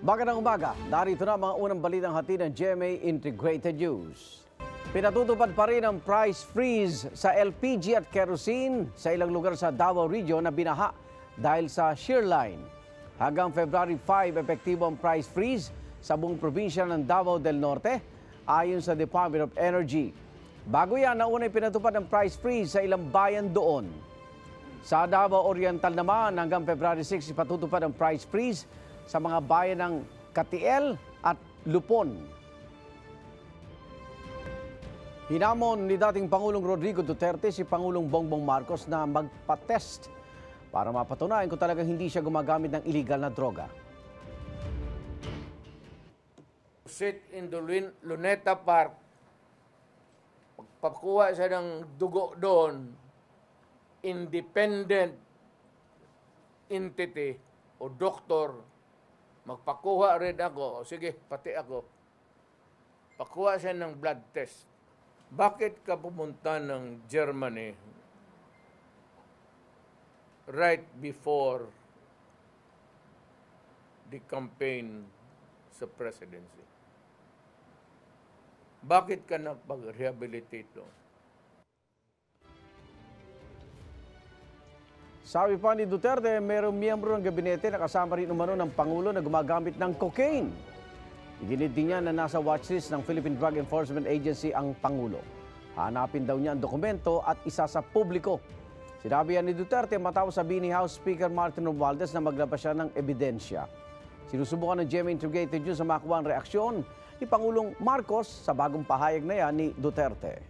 Magandang umaga. Narito na mga unang balitang hatid ng GMA Integrated News. Pinatutupad pa rin ang price freeze sa LPG at kerosene sa ilang lugar sa Davao Region na binaha dahil sa shear line. Hanggang February 5, epektibo ang price freeze sa buong probinsya ng Davao del Norte ayon sa Department of Energy. Bago yan, naunay pinatupad ang price freeze sa ilang bayan doon. Sa Davao Oriental naman, hanggang February 6, ipatutupad ang price freeze sa mga bayan ng Katiel at Lupon. Hinamon ni dating Pangulong Rodrigo Duterte si Pangulong Bongbong Marcos na magpa-test para mapatunayan kung talagang hindi siya gumagamit ng illegal na droga. Sit in the Luneta Park, pagpakuha siya ng dugo doon, independent entity o doktor, magpakuha rin ako, o sige, pati ako, pakuha siya ng blood test. Bakit ka pumunta ng Germany right before the campaign sa presidency? Bakit ka napag-rehabilitate doon? Sabi pa ni Duterte, mayroong miyembro ng gabinete na kasama rin umano ng Pangulo na gumagamit ng cocaine. Iginit din niya na nasa watchlist ng Philippine Drug Enforcement Agency ang Pangulo. Hanapin daw niya ang dokumento at isa sa publiko. Sinabi yan ni Duterte matapos sabihin ni House Speaker Martin Romualdez na maglabas siya ng ebidensya. Sinusubukan ng GMA Integrated News sa makuha ang reaksyon ni Pangulong Marcos sa bagong pahayag na yan ni Duterte.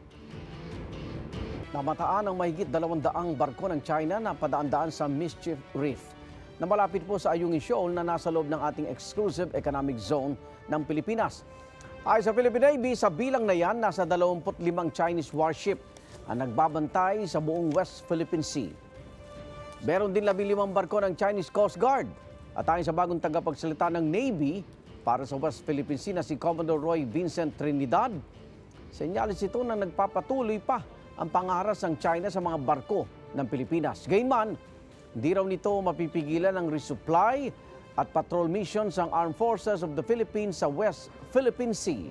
Namataan ang mahigit 200 barko ng China na padaan-daan sa Mischief Reef na malapit po sa Ayungin Shoal na nasa loob ng ating exclusive economic zone ng Pilipinas. Ayon sa Philippine Navy, sa bilang na yan, nasa 25 Chinese warship ang nagbabantay sa buong West Philippine Sea. Meron din 15 barko ng Chinese Coast Guard at ayon sa bagong tagapagsalita ng Navy para sa West Philippine Sea na si Commodore Roy Vincent Trinidad, senyalis ito na nagpapatuloy pa ang pangaras ng China sa mga barko ng Pilipinas. Gayunman, hindi raw nito mapipigilan ang resupply at patrol missions ng Armed Forces of the Philippines sa West Philippine Sea.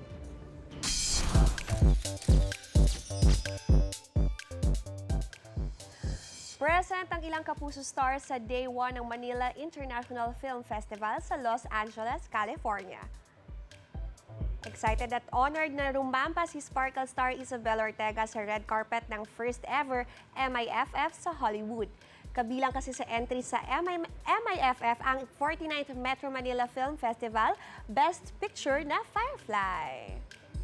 Present ang ilang kapuso stars sa Day 1 ng Manila International Film Festival sa Los Angeles, California. Excited at honored na rumampa si Sparkle star Isabel Ortega sa red carpet ng first ever MIFF sa Hollywood. Kabilang kasi sa entry sa MIFF ang 49th Metro Manila Film Festival Best Picture na Firefly.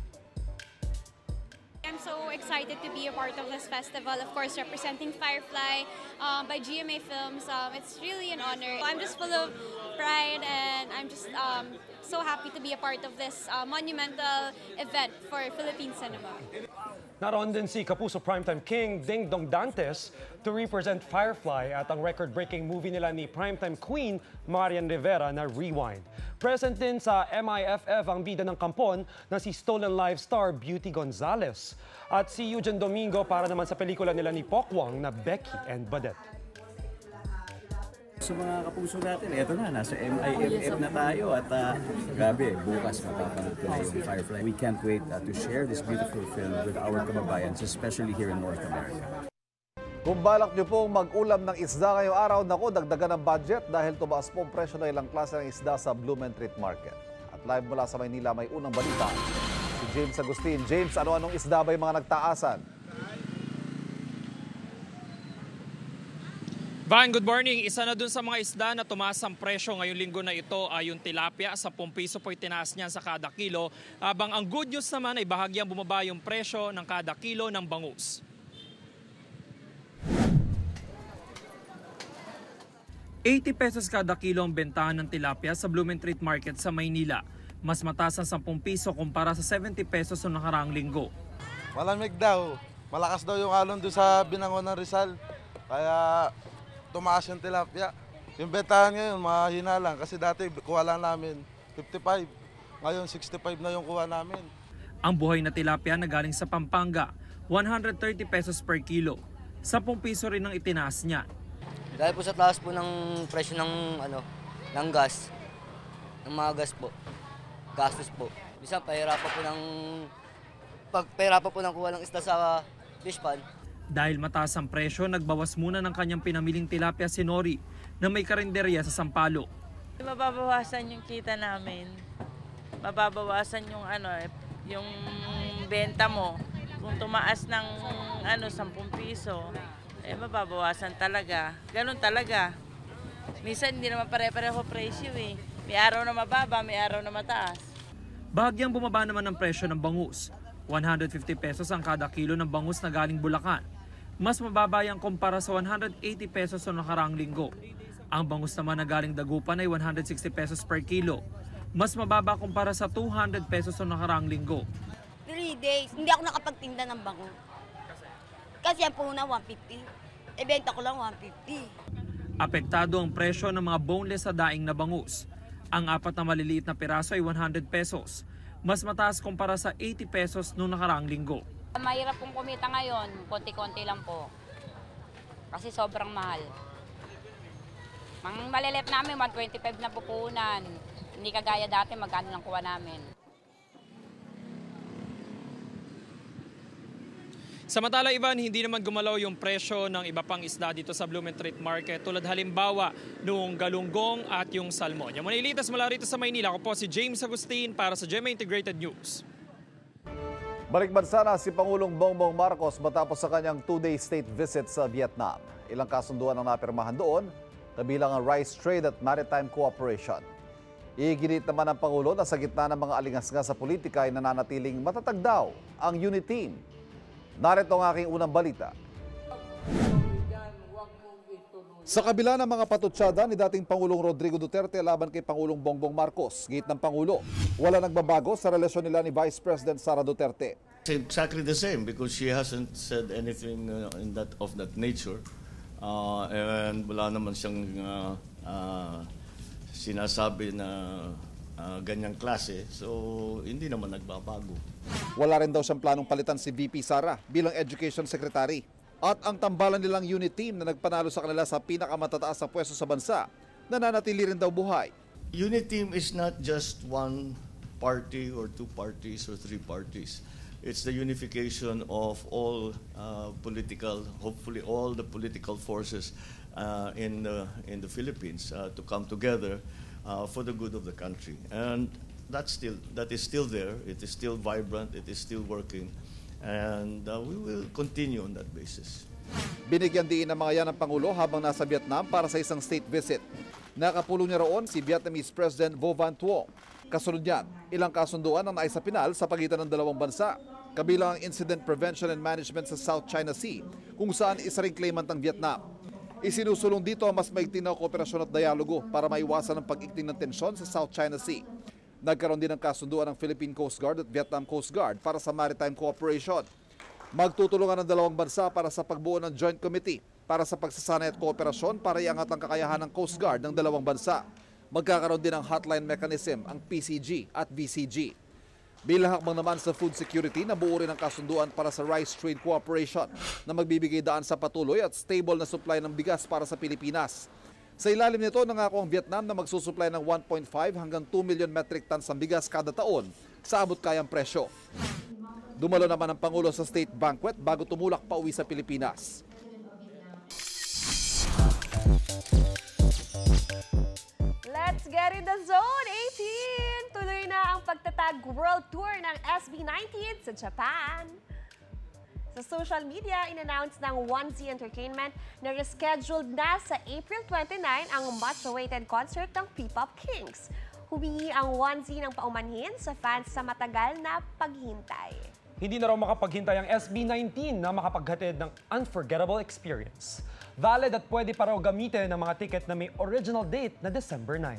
I'm so excited to be a part of this festival, of course representing Firefly by GMA Films. It's really an honor. I'm just full of pride and I'm just so happy to be a part of this monumental event for Philippine cinema. Naroon din si Kapuso Primetime King Ding Dong Dantes to represent Firefly at ang record-breaking movie nila ni Primetime Queen Marian Rivera na Rewind. Present din sa MIFF ang bida ng kampon na si Stolen Life star Beauty Gonzalez at si Eugene Domingo para naman sa pelikula nila ni Pokwang na Becky and Badette. Sa mga kapuso natin, eto na, nasa MIFF na tayo at grabe, bukas mapapanood ko na yung Firefly. We can't wait to share this beautiful film with our kababayans, especially here in North America. Kung balak nyo pong mag-ulam ng isda ngayong araw, naku, dagdagan ng budget dahil tumaas po ang presyo ng ilang klase ng isda sa Blumentritt Market. At live mula sa Maynila, may unang balita. Si James Agustin. James, ano-anong isda ba yung mga nagtaasan? Van, good morning. Isa na dun sa mga isda na tumaas ang presyo ngayong linggo na ito ay yung tilapia. 10 piso po itinaas niyan sa kada kilo. Habang ang good news naman ay bahagyang bumaba yung presyo ng kada kilo ng bangus. ₱80 kada kilo ang bentahan ng tilapia sa Blumentritt Market sa Maynila. Mas mataas ang 10 piso kumpara sa 70 pesos noong nakaraang linggo. Malamig daw. Malakas daw yung alon doon sa Binangon ng Rizal. Kaya tumaas yung tilapia. Yung bentahan ngayon, mahina lang. Kasi dati kuha lang namin 55. Ngayon 65 na yung kuha namin. Ang buhay na tilapia na galing sa Pampanga, 130 pesos per kilo. 10 piso rin ang itinaas niya. Dahil po sa taas po ng presyo ng gas, ng mga gas po. Gastos po. Minsan, pahirapan po ng kuha ng isda sa fish pond. Dahil mataas ang presyo, nagbawas muna ng kanyang pinamiling tilapia si Nori na may karinderya sa Sampaloc. Mababawasan yung kita namin. Mababawasan yung yung benta mo. Kung tumaas ng 10 piso, mababawasan talaga. Ganun talaga. Minsan hindi naman pare-pareho presyo eh. May araw na mababa, may araw na mataas. Bahagyang bumaba naman ang presyo ng bangus. 150 pesos ang kada kilo ng bangus na galing Bulacan. Mas mababa yung kumpara sa 180 pesos sa nakaraang linggo. Ang bangus naman na galing Dagupan ay 160 pesos per kilo. Mas mababa kumpara sa 200 pesos sa nakaraang linggo. 3 days, hindi ako nakapagtinda ng bangus. Kasi ang puna 150. Benta ko lang 150. Apektado ang presyo ng mga boneless sa daing na bangus. Ang 4 na maliliit na piraso ay 100 pesos. Mas mataas kumpara sa 80 pesos noong nakaraang linggo. Mahirap pong kumita ngayon, konti-konti lang po. Kasi sobrang mahal. Mang maliliit namin, 125 na pupunan. Hindi kagaya dati, magkano lang kuha namin. Samantala, Ivan, hindi naman gumalaw yung presyo ng iba pang isda dito sa Blumentritt Market tulad halimbawa noong galunggong at yung salmon. Yung manilitas mula rito sa Maynila, ako po si James Agustin para sa GMA Integrated News. Balik bansa na si Pangulong Bongbong Marcos matapos sa kanyang 2-day state visit sa Vietnam. Ilang kasunduan ang napirmahan doon, kabilang ang rice trade at maritime cooperation. Iginit naman ng Pangulo na sa gitna ng mga alingasngas sa politika ay nananatiling matatag daw ang unit team. Narito ang aking unang balita. Sa kabila ng mga patutsada ni dating Pangulong Rodrigo Duterte laban kay Pangulong Bongbong Marcos, gate ng Pangulo, wala nagbabago sa relasyon nila ni Vice President Sara Duterte. It's exactly the same because she hasn't said anything of that nature. And wala naman siyang sinasabi na ganyang klase, so hindi naman nagbabago. Wala rin daw siyang planong palitan si VP Sara bilang Education Secretary. At ang tambalan nilang unit team na nagpanalo sa kanila sa pinakamatataas na pwesto sa bansa, nananatili rin daw buhay. Unit team is not just one party or 2 parties or 3 parties. It's the unification of all hopefully all the political forces in the Philippines to come together for the good of the country. And that is still there. It is still vibrant. It is still working. And we will continue on that basis. Binigyan din ng mga yan ng Pangulo habang nasa Vietnam para sa isang state visit. Nakapulong niya roon si Vietnamese President Vo Van Thuong. Kasunod niyan, ilang kasunduan ang naisapinal sa pagitan ng dalawang bansa, kabilang ang Incident Prevention and Management sa South China Sea, kung saan isa ring claimant ng Vietnam. Isinusulong dito ang mas maigting na kooperasyon at dialogo para maiwasan ang pag-igting ng tensyon sa South China Sea. Nagkaroon din ng kasunduan ng Philippine Coast Guard at Vietnam Coast Guard para sa maritime cooperation. Magtutulungan ng dalawang bansa para sa pagbuo ng Joint Committee para sa pagsasanay at kooperasyon para iangat ang kakayahan ng Coast Guard ng dalawang bansa. Magkakaroon din ng hotline mechanism ang PCG at VCG. Bilang hakbang naman sa food security, nabuo rin ang kasunduan para sa rice trade cooperation na magbibigay daan sa patuloy at stable na supply ng bigas para sa Pilipinas. Sa ilalim nito, nangako ang Vietnam na magsusupply ng 1.5 hanggang 2 million metric tons ng bigas kada taon sa abot kayang presyo. Dumalo naman ang Pangulo sa state banquet bago tumulak pa uwi sa Pilipinas. Let's get in the zone, 18! Tuloy na ang pagtatag World Tour ng SB19 sa Japan. Sa social media, in-announce ng 1Z Entertainment na rescheduled na sa April 29 ang much-awaited concert ng P-Pop Kings. Humingi ang 1Z ng paumanhin sa fans sa matagal na paghintay. Hindi na raw makapaghintay ang SB19 na makapaghatid ng unforgettable experience. Valid at pwede pa raw gamitin ng mga ticket na may original date na December 9.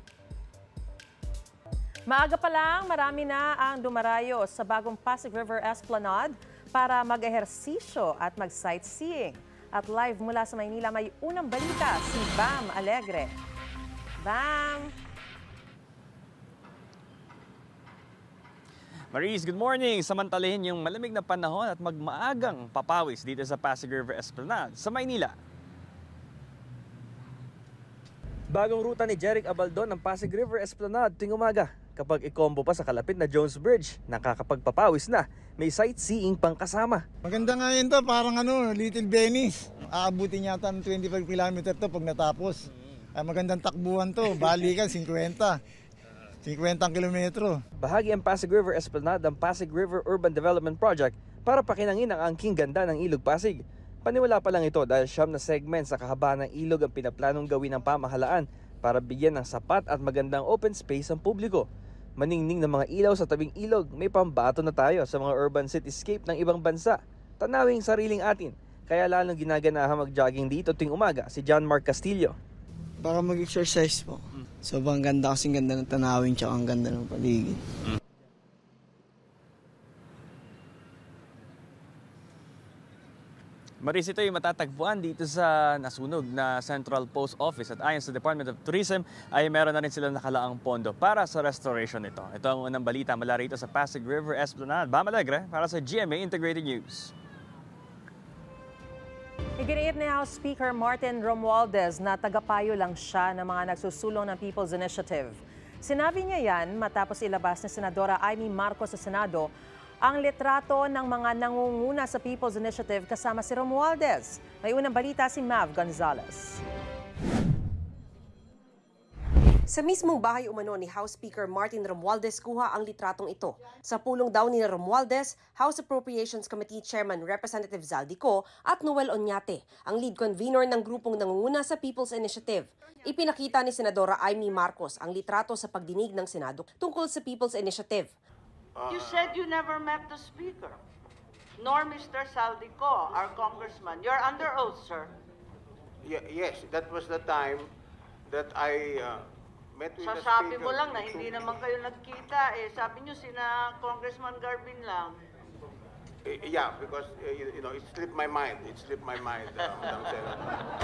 Maaga pa lang, marami na ang dumarayo sa bagong Pasig River Esplanade para mag-ehersisyo at mag-sightseeing. At live mula sa Maynila, may unang balita si Bam Alegre. Bam! Maris, good morning! Samantalahin yung malamig na panahon at magmaagang papawis dito sa Pasig River Esplanade sa Maynila. Bagong ruta ni Jeric Abaldon ng Pasig River Esplanade tuwing umaga. Kapag i-combo pa sa kalapit na Jones Bridge, nakakapagpapawis na. May sightseeing pang kasama. Maganda nga yun to, parang Little Venice. Aabutin yata ng 25 km to pag natapos. Magandang takbuhan to, balikan 50 kilometro. Bahagi ang Pasig River Esplanade ng Pasig River Urban Development Project para pakinangin ang angking ganda ng Ilog Pasig. Paniwala pa lang ito dahil 9 na segment sa kahabaan ng ilog ang pinaplanong gawin ng pamahalaan para bigyan ng sapat at magandang open space ang publiko. Maningning ng mga ilaw sa tabing ilog, may pambato na tayo sa mga urban cityscape ng ibang bansa. Tanawing sariling atin, kaya lalong ginaganahan mag-jogging dito tuwing umaga si John Mark Castillo. Para mag-exercise po. Sobrang ganda kasing ganda ng tanawin tsaka ang ganda ng paligid. Maris, ito yung matatagpuan dito sa nasunog na Central Post Office at ayon sa Department of Tourism ay meron na rin sila nakalaang pondo para sa restoration nito. Ito ang unang balita mula rito sa Pasig River Esplanade. Bam Alegre para sa GMA Integrated News. Iginiit ni House Speaker Martin Romualdez na tagapayo lang siya ng mga nagsusulong ng People's Initiative. Sinabi niya yan matapos ilabas ni Senadora Amy Marcos sa Senado ang litrato ng mga nangunguna sa People's Initiative kasama si Romualdez. May unang balita si Mav Gonzalez. Sa mismong bahay umano ni House Speaker Martin Romualdez kuha ang litratong ito. Sa pulong daw ni Romualdez, House Appropriations Committee Chairman Representative Zaldico at Noel Oñate, ang lead convener ng grupong nangunguna sa People's Initiative. Ipinakita ni Senadora Amy Marcos ang litrato sa pagdinig ng Senado tungkol sa People's Initiative. You said you never met the Speaker, nor Mr. Zaldico, our congressman. You're under oath, sir. Yes, that was the time that I met with the Speaker. Sasabi mo lang na hindi naman kayo nagkita. Sabi niyo sina Congressman Garbin lang. Yeah, because you know, it slipped my mind. Madam Senator.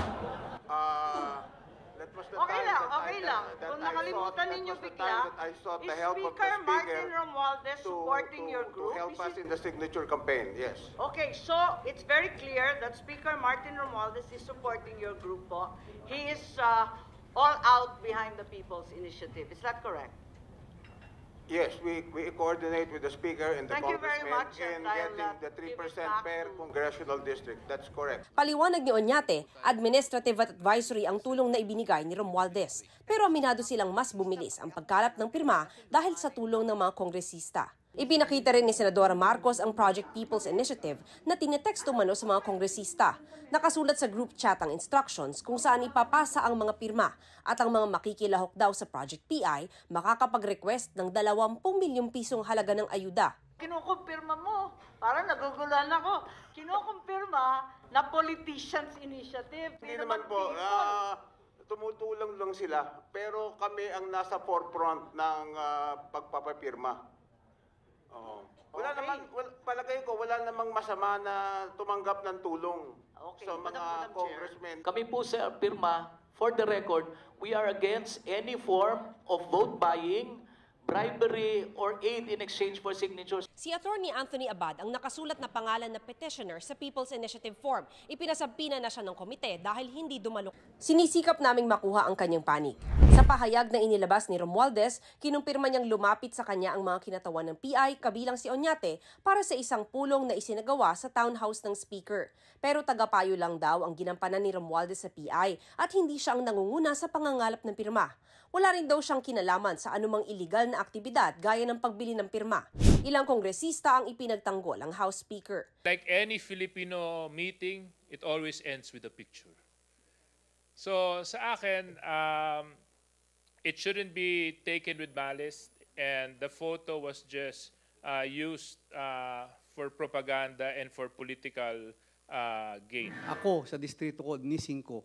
That was the Okay time lang. Kung nakalimutan ninyo bigla, I sought the is help of the Speaker Martin Speaker Romualdez supporting your group? to help us in the signature campaign. Yes. Okay, so it's very clear that Speaker Martin Romualdez is supporting your group po. He is all out behind the People's Initiative. Is that correct? Yes, we coordinate with the Speaker and the Thank you very Congressman much, in and I'll, getting the 3% per congressional district. That's correct. Paliwanag ni Oñate, administrative at advisory ang tulong na ibinigay ni Romualdez. Pero aminado silang mas bumilis ang pagkalap ng pirma dahil sa tulong ng mga kongresista. Ipinakita rin ni Senadora Marcos ang Project People's Initiative na tineteksto mano sa mga kongresista. Nakasulat sa group chat ang instructions kung saan ipapasa ang mga pirma at ang mga makikilahok daw sa Project PI makakapag-request ng 20 milyong pisong halaga ng ayuda. Kinukumpirma mo. Parang naguguluhan ako. Kinukumpirma na politicians initiative. Hindi naman po. Tumutulong lang sila. Pero kami ang nasa forefront ng pagpapapirma. Wala namang, palagay ko, wala namang masama na tumanggap ng tulong sa mga congressmen. Kami po sa pirma, for the record, we are against any form of vote buying, bribery, or aid in exchange for signatures. Si Attorney Anthony Abad ang nakasulat na pangalan na petitioner sa People's Initiative form. Ipinasampina na siya ng komite dahil hindi dumalo. Sinisikap naming makuha ang kanyang panig. Sa pahayag na inilabas ni Romualdez, kinumpirma niyang lumapit sa kanya ang mga kinatawan ng PI kabilang si Oñate para sa isang pulong na isinagawa sa townhouse ng Speaker. Pero tagapayo lang daw ang ginampanan ni Romualdez sa PI at hindi siya ang nangunguna sa pangangalap ng pirma. Wala rin daw siyang kinalaman sa anumang iligal na aktibidad gaya ng pagbili ng pirma. Ilang kongresista ang ipinagtanggol ang House Speaker. Like any Filipino meeting, it always ends with a picture. So sa akin, it shouldn't be taken with malice, and the photo was just used for propaganda and for political gain. Ako sa distrito ko ni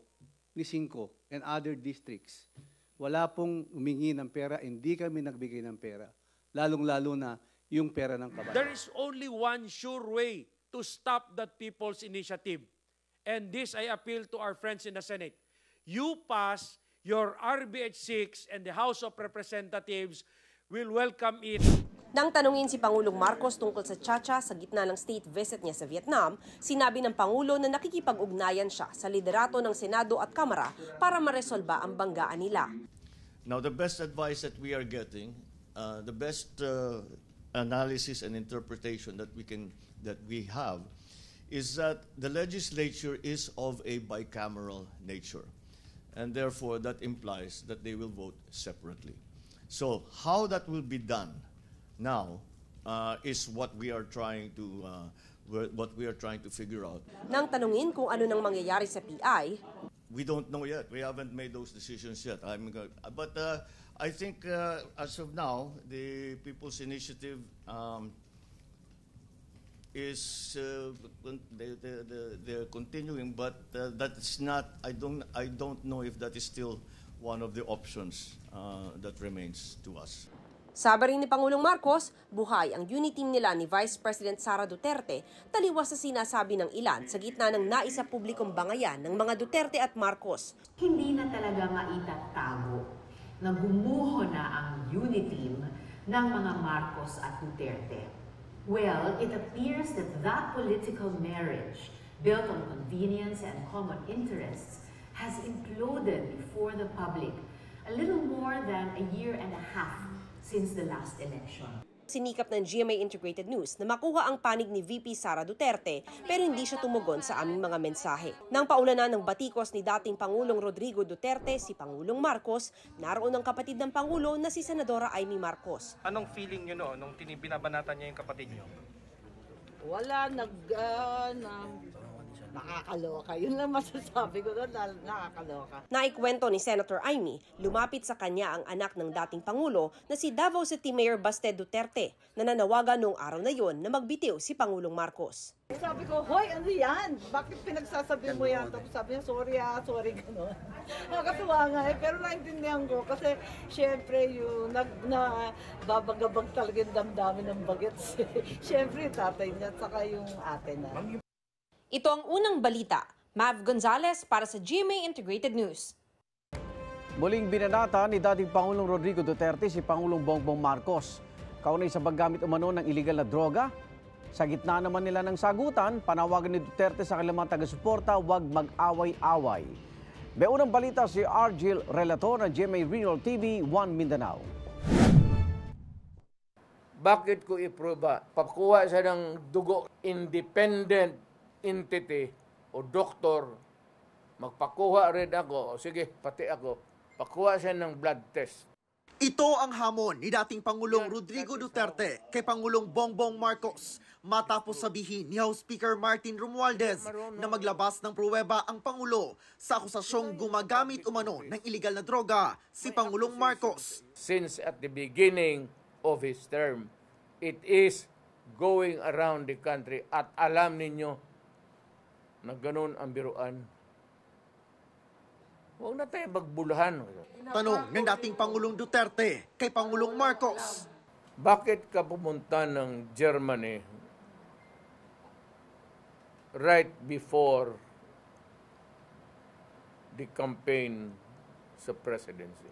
5 and other districts, wala pong humingi ng pera, hindi kami nagbigay ng pera. Lalong-lalo na yung pera ng kabayan. There is only one sure way to stop that People's Initiative. And this I appeal to our friends in the Senate. You pass your RBH 6 and the House of Representatives will welcome it. Nang tanungin si Pangulong Marcos tungkol sa Chacha sa gitna ng state visit niya sa Vietnam, sinabi ng Pangulo na nakikipag-ugnayan siya sa liderato ng Senado at Kamara para maresolba ang banggaan nila. Now, the best advice that we are getting, the best analysis and interpretation that we have, is that the legislature is of a bicameral nature, and therefore that implies that they will vote separately. So how that will be done now is what we are trying to figure out. Nang tanungin kung ano nang mangyayari sa PI, we don't know yet. We haven't made those decisions yet. But I think as of now, the People's Initiative is they're continuing, but that is not. I don't know if that is still one of the options that remains to us. sabi rin ni Pangulong Marcos, buhay ang unity team nila ni Vice President Sara Duterte, taliwas sa sinasabi ng ilan sa gitna ng naisa publikong bangayan ng mga Duterte at Marcos. Hindi na talaga maitatago na gumuho na ang unity team ng mga Marcos at Duterte. Well, it appears that political marriage, built on convenience and common interests, has imploded before the public a little more than a year and a half since the last election. Sinikap ng GMA Integrated News na makuha ang panig ni VP Sara Duterte pero hindi siya tumugon sa aming mga mensahe. Nang paulanan ng batikos ni dating Pangulong Rodrigo Duterte si Pangulong Marcos, naroon ang kapatid ng Pangulo na si Senadora Amy Marcos. Anong feeling niyo noon nung binabanatan niya yung kapatid niyo? Wala, nakakaloka. Yun lang masasabi ko doon, nakakaloka. Naikwento ni Senator Amy, lumapit sa kanya ang anak ng dating Pangulo na si Davao City Mayor Baste Duterte na nanawagan noong araw na yon na magbitiw si Pangulong Marcos. Sabi ko, hoy, ano yan? Bakit pinagsasabi mo yan? Tapos sabi niya, sorry, gano'n. Nakakatuwa nga pero naintindihan ko kasi syempre yung babagabag talaga yung damdamin ng bagets. Syempre tatay niya at saka yung ate na. Ito ang unang balita. Mav Gonzalez para sa GMA Integrated News. Muling binanata ni dating Pangulong Rodrigo Duterte si Pangulong Bongbong Marcos. Kaunay sa paggamit umano ng iligal na droga. Sa gitna naman nila ng sagutan, panawagan ni Duterte sa kanilang mga taga-suporta, huwag mag-away-away. May unang balita si Argil Relator ng GMA Regional TV 1 Mindanao. Bakit ko iproba? Pakuha siya ng dugo, independent entity o doktor, magpakuha rin ako, sige, pati ako, pakuha siya ng blood test. Ito ang hamon ni dating Pangulong Rodrigo Duterte kay Pangulong Bongbong Marcos matapos sabihin ni House Speaker Martin Romualdez na maglabas ng pruweba ang Pangulo sa akusasyong gumagamit umano ng iligal na droga si Pangulong Marcos. Since at the beginning of his term, it is going around the country at alam ninyo na ganun ang biruan. Huwag na tayo magbulahan. Tanong ng dating Pangulong Duterte kay Pangulong Marcos. Bakit ka pumunta ng Germany right before the campaign sa presidency?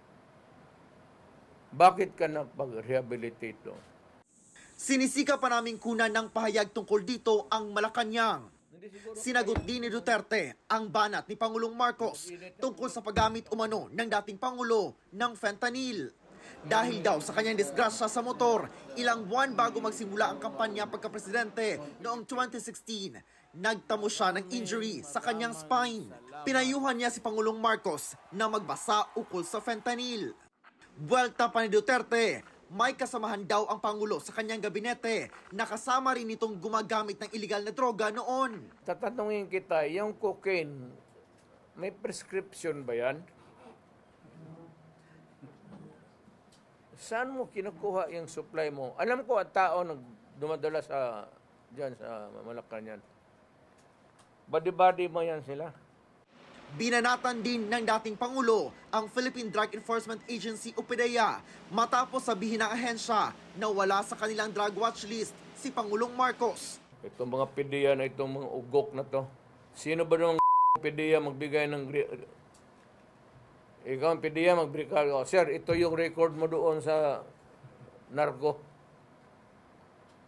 Bakit ka nagpag-rehabilitate doon? Sinisika pa naming kunan ng pahayag tungkol dito ang Malacanang. Sinagot din ni Duterte ang banat ni Pangulong Marcos tungkol sa paggamit umano ng dating Pangulo ng fentanyl. Dahil daw sa kanyang disgrasya sa motor, ilang buwan bago magsimula ang kampanya pagkapresidente noong 2016, nagtamo siya ng injury sa kanyang spine. Pinayuhan niya si Pangulong Marcos na magbasa ukol sa fentanyl. Buwelta pa ni Duterte, may kasamahan daw ang Pangulo sa kanyang gabinete na kasama rin itong gumagamit ng iligal na droga noon. Tatanungin kita, yung cocaine, may prescription ba yan? Saan mo kinukuha yung supply mo? Alam ko at tao dumadala dyan sa Malacanang. Body-body mo yan sila. Binanatan din ng dating Pangulo ang Philippine Drug Enforcement Agency o PDEA matapos sabihin ng ahensya na wala sa kanilang drug watch list si Pangulong Marcos. Itong mga PDEA na itong mga ugok na to, sino ba nung PDEA magbigay ng... Ikaw ang PDEA magbigay, sir, ito yung record mo doon sa narco.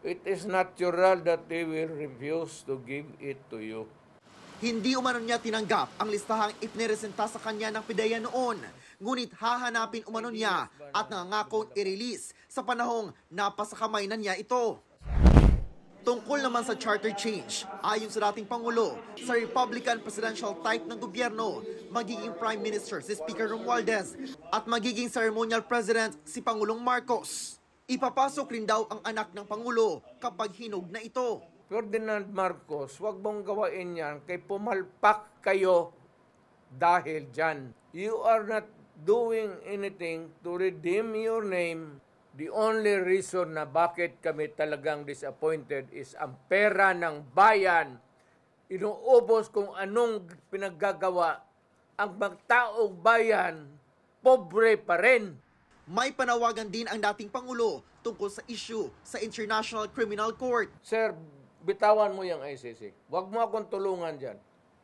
it is natural that they will refuse to give it to you. Hindi umano niya tinanggap ang listahang ipiniresenta sa kanya ng PIDEA noon. Ngunit hahanapin umano niya at nangangakong i-release sa panahong napasakamay na niya ito. Tungkol naman sa charter change, ayon sa dating Pangulo, sa Republican presidential type ng gobyerno, magiging Prime Minister si Speaker Romualdez at magiging ceremonial president si Pangulong Marcos. Ipapasok rin daw ang anak ng Pangulo kapag hinog na ito. Ferdinand Marcos, wag mong gawain yan kay pumalpak kayo dahil dyan. You are not doing anything to redeem your name. The only reason na bakit kami talagang disappointed is ang pera ng bayan. Inuubos kung anong pinaggagawa. Ang magtaong bayan, pobre pa rin. May panawagan din ang dating Pangulo tungkol sa issue sa International Criminal Court. Sir, bitawan mo yung ICC. Huwag mo akong tulungan dyan.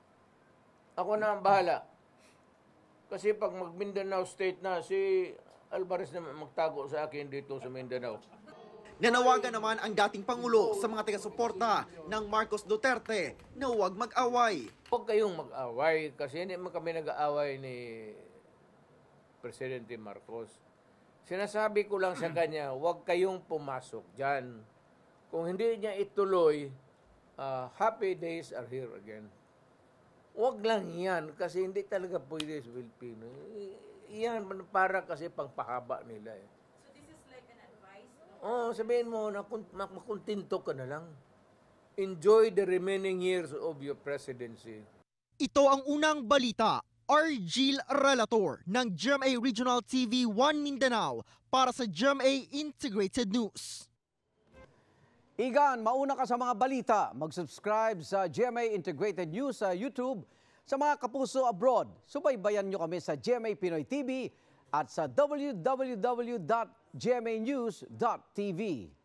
Ako na ang bahala. Kasi pag mag-Mindanao State na, si Alvarez na magtago sa akin dito sa Mindanao. Nanawagan naman ang dating Pangulo sa mga taga-suporta ng Marcos Duterte na huwag mag-away. Huwag kayong mag-away kasi hindi man kami nag-aaway ni Presidente Marcos. Sinasabi ko lang sa kanya, huwag kayong pumasok dyan. Kung hindi niya ituloy, happy days are here again. Huwag lang yan kasi hindi talaga pwede sa Pilipino. Iyan para kasi pangpahaba nila eh. So this is like an advice? Oo, sabihin mo na makuntinto ka na lang. Enjoy the remaining years of your presidency. Ito ang unang balita. Argil Relator ng GMA Regional TV 1 Mindanao para sa GMA Integrated News. Igan, mauna ka sa mga balita. Mag-subscribe sa GMA Integrated News sa YouTube. Sa mga kapuso abroad, subaybayan nyo kami sa GMA Pinoy TV at sa www.gmanews.tv.